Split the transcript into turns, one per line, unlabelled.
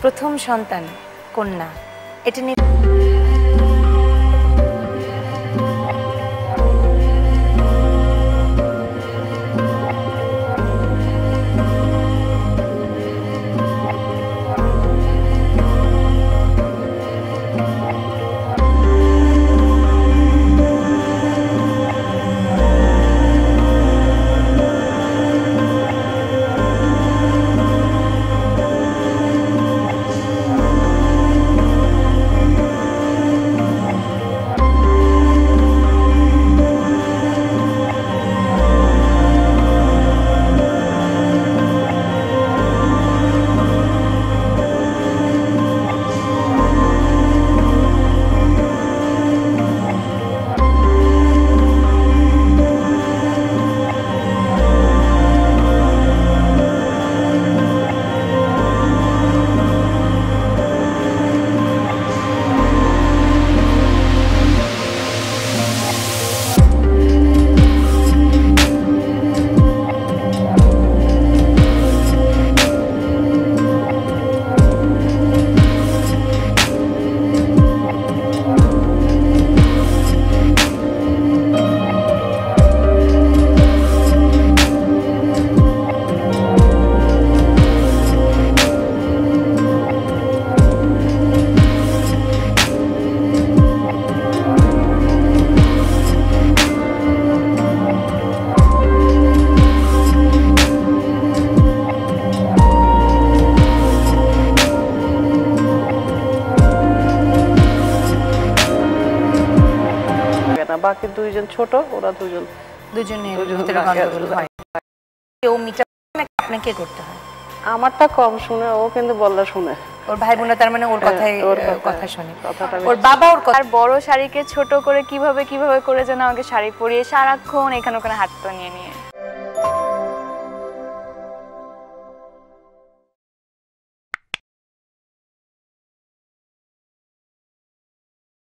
প্রথম সন্তান কন্যা, এটা নিয়ে
বাকি দুইজন ছোট, ওরা
দুজনের ভিতরে গন্ডগোল হয়। ও মিটা আপনাকে করতে হয়?
আমারটা কম শুনে, ও কিন্তু বললে শুনে।
ওর ভাই বোনরা তার মানে ওর কথা শুনে। ওর বাবা ওর কথা।
আর বড় শাড়িকে ছোট করে কিভাবে করে যেন আমাকে শাড়ি পরিয়ে সারাক্ষণ এখানে ওখানে হাত পা নিয়ে